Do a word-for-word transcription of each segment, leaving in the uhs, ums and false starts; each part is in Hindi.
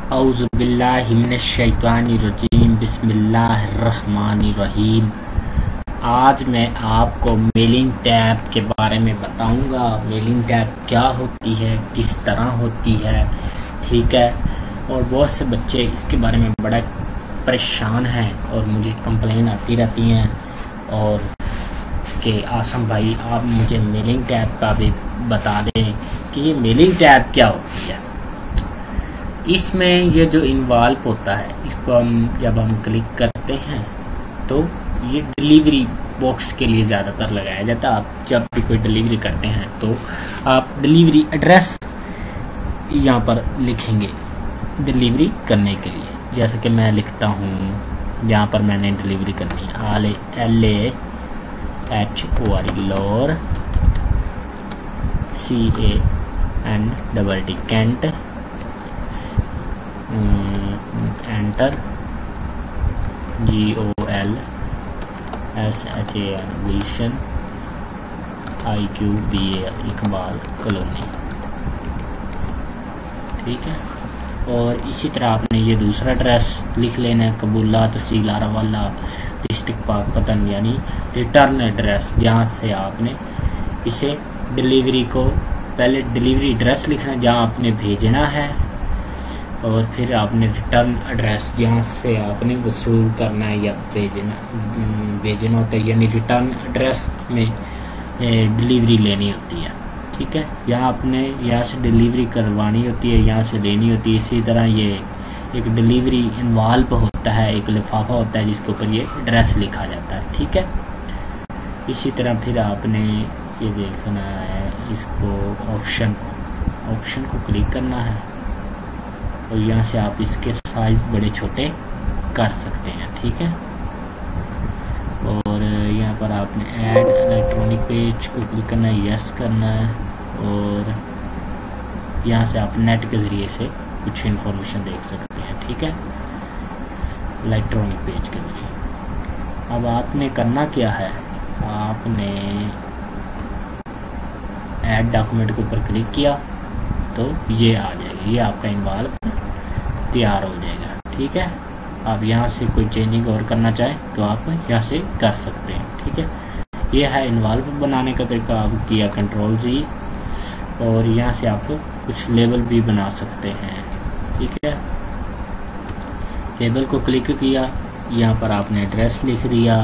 औज़ुबिल्लाहि मिनश्शैतानिर्रजीम बिस्मिल्लाहिर्रहमानिर्रहीम। आज मैं आपको मेलिंग टैब के बारे में बताऊंगा। मेलिंग टैब क्या होती है, किस तरह होती है, ठीक है। और बहुत से बच्चे इसके बारे में बड़ा परेशान हैं और मुझे कंप्लेन आती रहती हैं और कि आसम भाई आप मुझे मेलिंग टैब का भी बता दें कि ये मेलिंग टैब क्या होती है। इसमें ये जो इन्वॉल्व होता है, इसको हम जब हम क्लिक करते हैं तो ये डिलीवरी बॉक्स के लिए ज़्यादातर लगाया जाता है। आप जब भी कोई डिलीवरी करते हैं तो आप डिलीवरी एड्रेस यहाँ पर लिखेंगे डिलीवरी करने के लिए। जैसे कि मैं लिखता हूँ, यहाँ पर मैंने डिलीवरी करनी है आल L A H O R Lahore C A N double T Cantt, enter G O L S H A N Gulshan I Q B L Iqbal colony, ठीक है। और इसी तरह आपने ये दूसरा एड्रेस लिख लेना है, कबूला तहसील आरावाला डिस्ट्रिक्ट पाकपतन, यानी रिटर्न एड्रेस, जहाँ से आपने इसे डिलीवरी को पहले डिलीवरी एड्रेस लिखना है जहाँ आपने भेजना है, और फिर आपने रिटर्न एड्रेस जहाँ से आपने वसूल करना है या भेजना भेजना होता है, यानी रिटर्न एड्रेस में डिलीवरी लेनी होती है, ठीक है। यहाँ आपने यहाँ से डिलीवरी करवानी होती है, यहाँ से लेनी होती है। इसी तरह ये एक डिलीवरी इन्वॉल्व होता है, एक लिफाफा होता है जिसके ऊपर ये एड्रेस लिखा जाता है, ठीक है। इसी तरह फिर आपने ये देखना है, इसको ऑप्शन ऑप्शन को क्लिक करना है और यहाँ से आप इसके साइज बड़े छोटे कर सकते हैं, ठीक है। और यहाँ पर आपने ऐड इलेक्ट्रॉनिक पेज को क्लिक करना है, यस करना है, और यहाँ से आप नेट के ज़रिए से कुछ इन्फॉर्मेशन देख सकते हैं, ठीक है, इलेक्ट्रॉनिक पेज के ज़रिए। अब आपने करना क्या है, आपने ऐड डॉक्यूमेंट के ऊपर क्लिक किया तो ये आ जाएगा, ये आपका इन्वॉल्व तैयार हो जाएगा, ठीक है। आप यहाँ से कोई चेंजिंग और करना चाहें तो आप यहाँ से कर सकते हैं, ठीक है। ये है इन्वॉल्व बनाने का तरीका। आप किया कंट्रोल जी, और यहाँ से आप कुछ लेबल भी बना सकते हैं, ठीक है। लेबल को क्लिक किया, यहाँ पर आपने एड्रेस लिख दिया,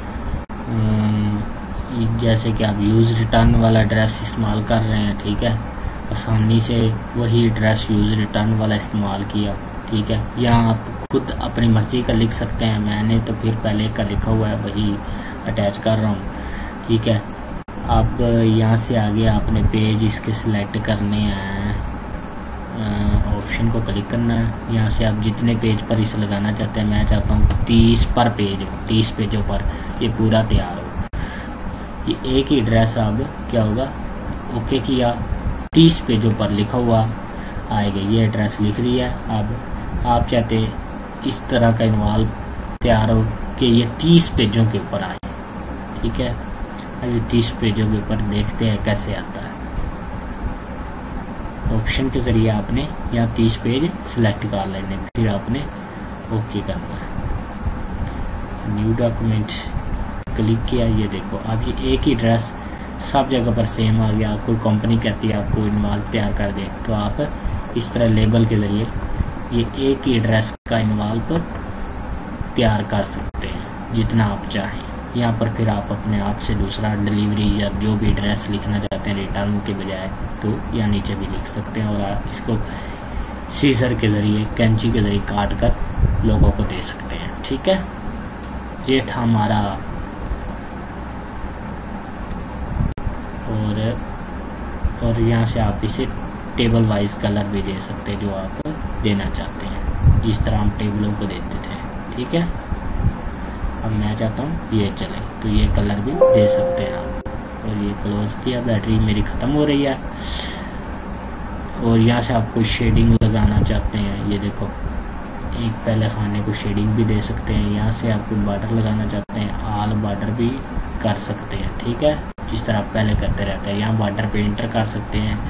जैसे कि आप यूज़ रिटर्न वाला एड्रेस इस्तेमाल कर रहे हैं, ठीक है। आसानी से वही एड्रेस यूज़ रिटर्न वाला इस्तेमाल किया, ठीक है। यहाँ आप खुद अपनी मर्ज़ी का लिख सकते हैं, मैंने तो फिर पहले का लिखा हुआ है वही अटैच कर रहा हूँ, ठीक है। अब यहाँ से आगे आपने पेज इसके सिलेक्ट करने हैं, ऑप्शन को क्लिक करना है। यहाँ से आप जितने पेज पर इसे लगाना चाहते हैं, मैं चाहता हूँ तीस पर पेज हो, तीस पेजों पर ये पूरा तैयार हो। ये एक ही एड्रेस अब क्या होगा, ओके किया, तीस पेजों पर लिखा हुआ आएगा, ये एड्रेस लिख दिया। अब आप चाहते इस तरह का इन्वॉल्व तैयार हो कि ये तीस पेजों के ऊपर आए, ठीक है। अभी तीस पेजों के ऊपर देखते हैं कैसे आता है। ऑप्शन के ज़रिए आपने यहाँ तीस पेज सिलेक्ट कर लेने, फिर आपने ओके करना है। न्यू डॉक्यूमेंट क्लिक किया, ये देखो अब ये एक ही एड्रेस सब जगह पर सेम आ गया। कोई कंपनी कहती है आपको इन्वॉल्व तैयार कर दे तो आप इस तरह लेबल के ज़रिए ये एक ही एड्रेस का इन्वॉल्व तैयार कर सकते हैं जितना आप चाहें। यहाँ पर फिर आप अपने हाथ से दूसरा डिलीवरी या जो भी एड्रेस लिखना चाहते हैं रिटर्न के बजाय तो यहाँ नीचे भी लिख सकते हैं, और आप इसको सीजर के ज़रिए कैंची के ज़रिए काट कर लोगों को दे सकते हैं, ठीक है। ये था हमारा, और और यहाँ से आप इसे टेबल वाइज कलर भी दे सकते हैं जो आप देना चाहते हैं, जिस तरह हम टेबलों को देते थे, ठीक है। अब मैं चाहता हूँ ये चले तो ये कलर भी दे सकते हैं आप। और ये क्लोज किया, बैटरी मेरी ख़त्म हो रही है। और यहाँ से आप कोई शेडिंग लगाना चाहते हैं, ये देखो एक पहले खाने को शेडिंग भी दे सकते हैं। यहाँ से आप कोई बॉर्डर लगाना चाहते हैं, आल बॉर्डर भी कर सकते हैं, ठीक है, जिस तरह आप पहले करते रहते हैं। यहाँ बॉर्डर पे इंटर कर सकते हैं,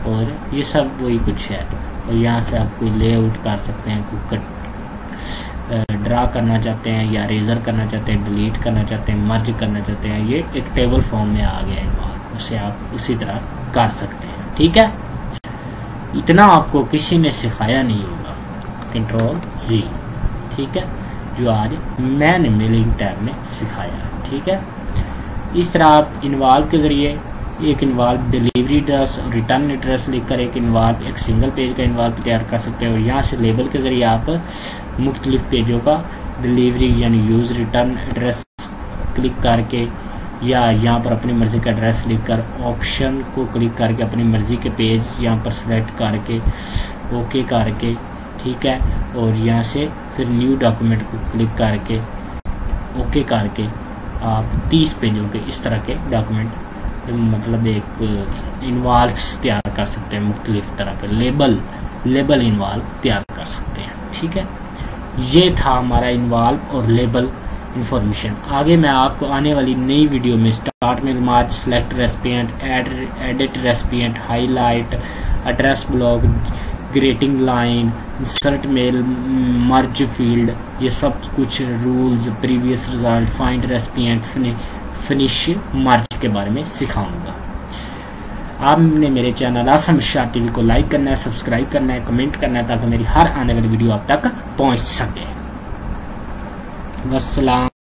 और ये सब वही कुछ है। और यहाँ से आप कोई लेआउट कर सकते हैं, कोई कट ड्रा करना चाहते हैं या रेजर करना चाहते हैं, डिलीट करना चाहते हैं, मर्ज करना चाहते हैं, ये एक टेबल फॉर्म में आ गया इन्वॉल्व, उसे आप उसी तरह कर सकते हैं। ठीक है, इतना आपको किसी ने सिखाया नहीं होगा। कंट्रोल जी, ठीक है, जो आज मैंने मेलिंग टैब में सिखाया। ठीक है, इस तरह आप इन्वॉल्व के ज़रिए एक इन्वॉल्व डिलीवरी एड्रेस और रिटर्न एड्रेस लिखकर एक इन्वॉल्व एक सिंगल पेज का इन्वॉल्व तैयार कर सकते हैं। और यहाँ से लेबल के ज़रिए आप मुख्तलिफ पेजों का डिलीवरी यानी यूज़ रिटर्न एड्रेस क्लिक करके या यहाँ पर अपनी मर्ज़ी का एड्रेस लिखकर ऑप्शन को क्लिक करके अपनी मर्ज़ी के पेज यहाँ पर सेलेक्ट करके ओके करके, ठीक है, और यहाँ से फिर न्यू डॉक्यूमेंट को क्लिक करके ओके करके आप तीस पेजों के इस तरह के डॉक्यूमेंट मतलब एक इन्वॉल्व तैयार कर सकते हैं। मुख्तलिफ तरह के लेबल लेबल इन्वॉल्व तैयार कर सकते हैं। ठीक है, ये था हमारा इन्वॉल्व और लेबल इंफॉर्मेशन। आगे मैं आपको आने वाली नई वीडियो में स्टार्ट में merge, select recipient, edit recipient, highlight, address block, greeting line, insert mail, merge field, ये सब कुछ rules, previous result, find recipient, finish merge के बारे में सिखाऊंगा। आपने मेरे चैनल आसम इरशाद टीवी को लाइक करना है, सब्सक्राइब करना है, कमेंट करना है ताकि मेरी हर आने वाली वीडियो आप तक पहुंच सके। वस्सलाम।